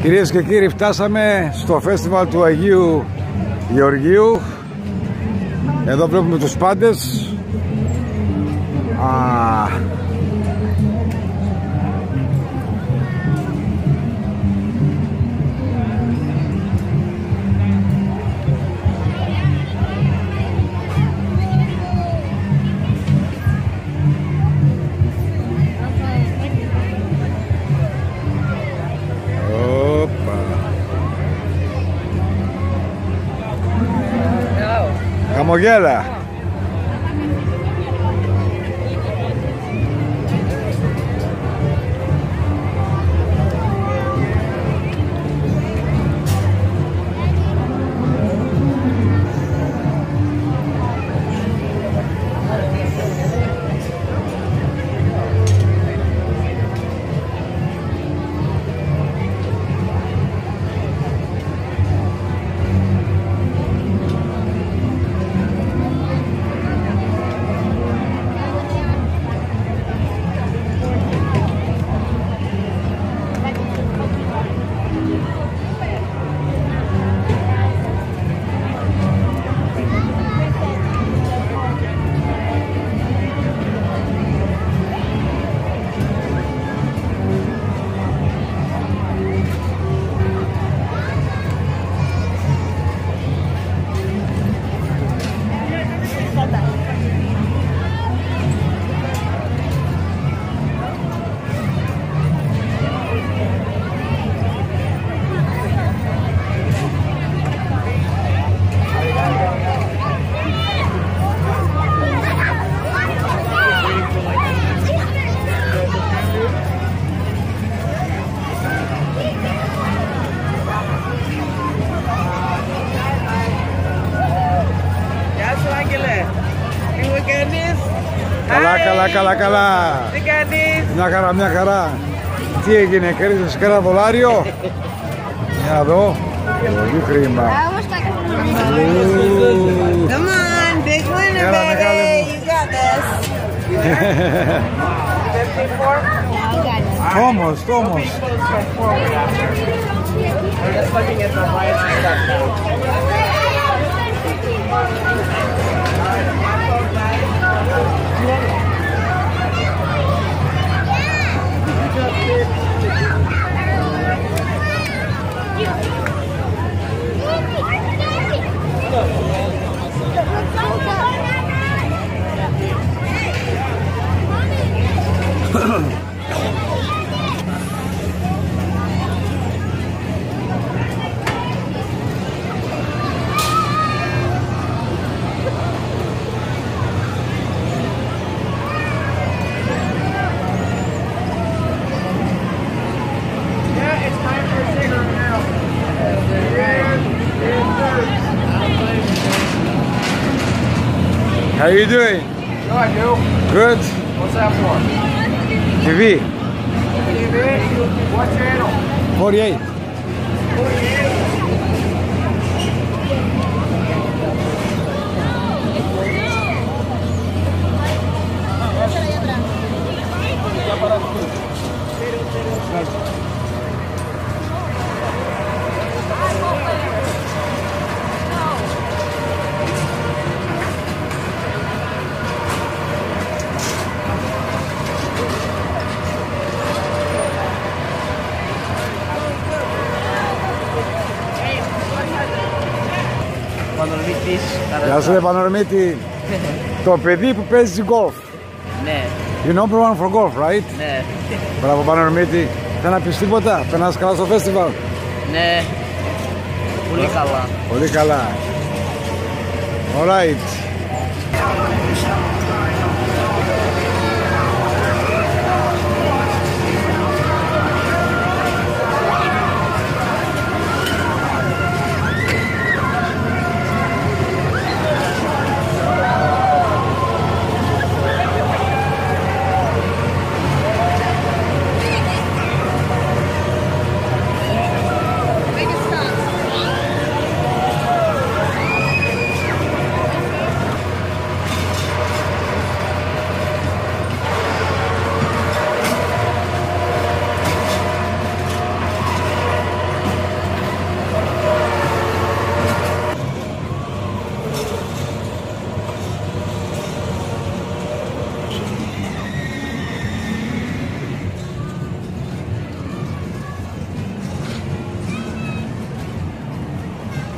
Κυρίες και κύριοι, φτάσαμε στο φεστιβάλ του Αγίου Γεωργίου. Εδώ βλέπουμε τους πάντες. Χαμογέλα. Καλά. Τι κάνεις? Μια χαρά. Τι έγινε, κέρδισες κανένα δολάριο? Για να δω. Πολύ χρήμα. Come on, big winner, baby. You got this. 54? Όμως. We're just looking at the lights and stuff now. How are you doing? No, I do. Good. What's that for? TV. TV? What channel? 48. 48. Γεια σου, Πανορμίτη. Το παιδί που παίζει γκολφ. Ναι. You number one for golf, right? Ναι. Μπράβο, Πανορμίτη. Θέλει να πεις τίποτα? Περνάς καλά στο φεστιβάλ? Ναι. Πολύ καλά. Πολύ καλά. Alright.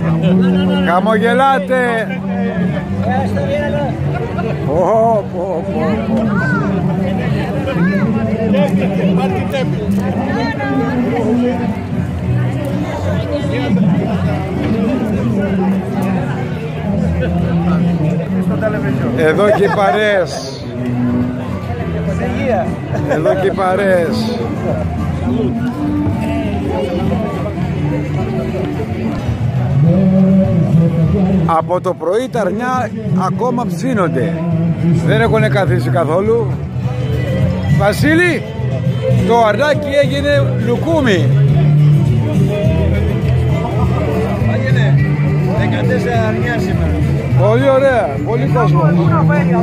Χαμογελάτε. Εδώ και οι παρέες. Εδώ και οι παρέες. Από το πρωί τα αρνιά ακόμα ψήνονται. Δεν έχουν καθίσει καθόλου. Βασίλη, το αρνάκι έγινε λουκούμι. Άγγελε, 14 αρνιά σήμερα. Πολύ ωραία, πολύ κόσμο. Αυτό εδώ,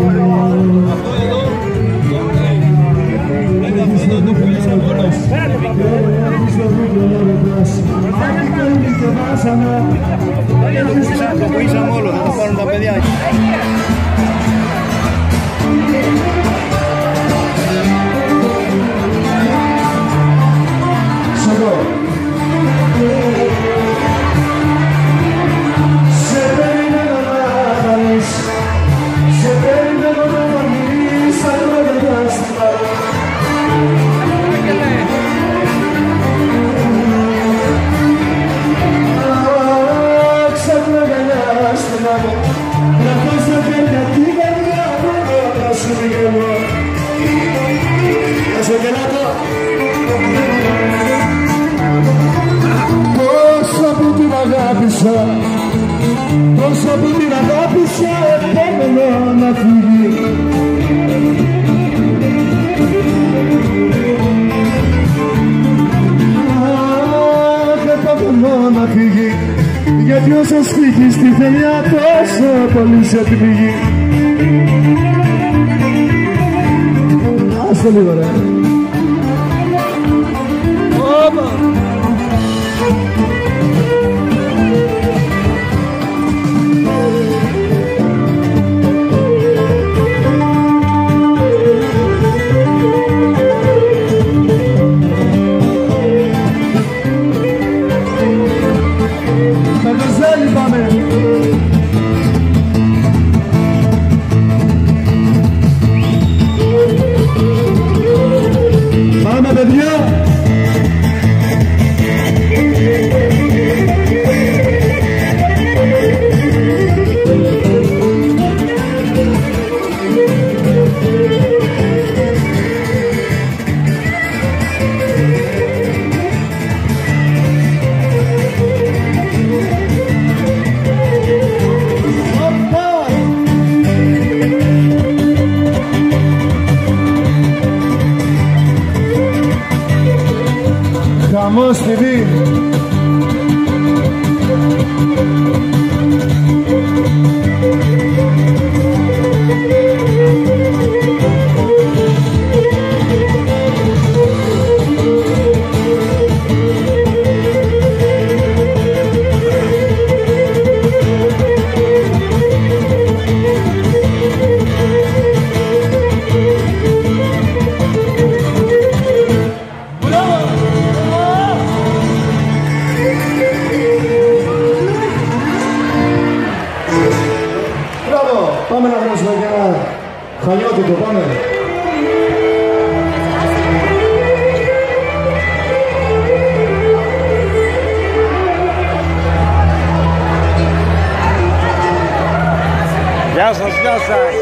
αυτό το πουλήσα μόνος. Το πουλήσαμε όλο, θα το πάρουν τα παιδιά. Τόσο που την αγάπησα, επόμενο να φύγει. Αχ, επόμενο να φύγει, γιατί όσος φύγει στη θελιά τόσο πολύ σε πνίγει. Άστο λίγο ρε. Χαμός TV. Πάμε να δώσουμε και ένα χαλιώτικο, πάμε. Γεια σας, γεια σας.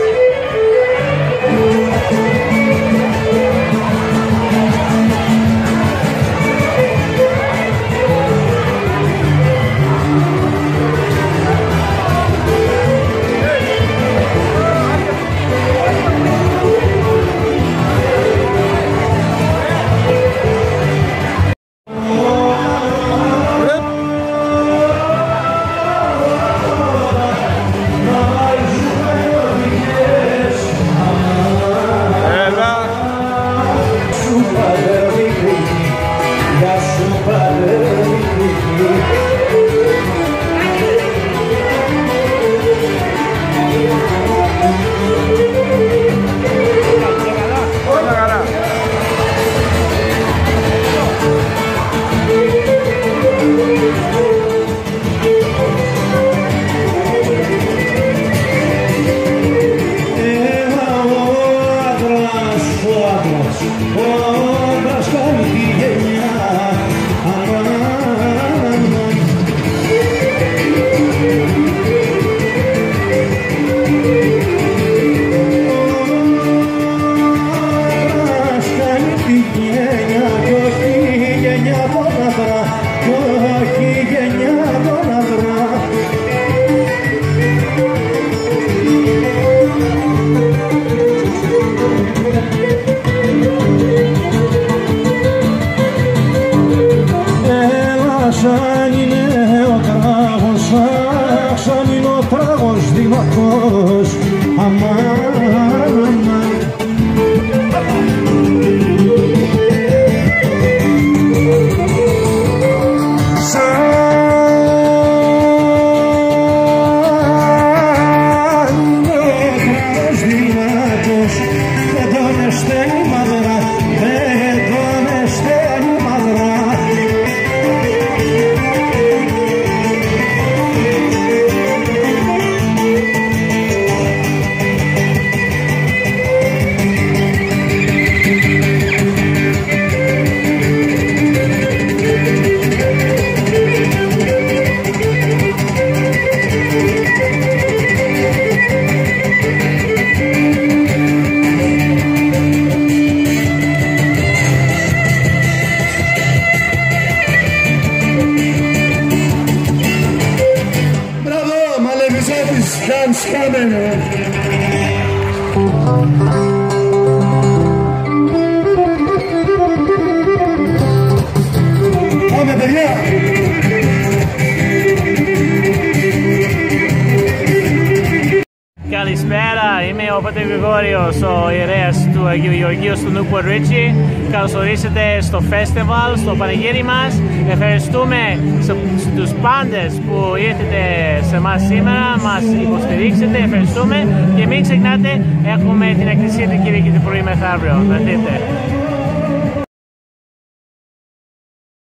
άντρα κι όχι η γενιά των άντρα. Σαν είναι ο τράγος, σαν είναι ο τράγος δήμαρχος, αμάν, αμάν. Dance coming. Πάμε παιδιά. Καλησπέρα, είμαι ο Πατήρ Γρηγόριος, ο ιερέας του Αγίου Γεωργίου στο Newport Richie. Καλώς ορίσατε στο festival, στο πανηγύρι μας. Ευχαριστούμε στους πάντες που ήρθατε σε εμάς σήμερα, μας υποστηρίξετε, ευχαριστούμε. Και μην ξεχνάτε, έχουμε την εκκλησία την Κυριακή το πρωί μεθαύριο. Να δείτε.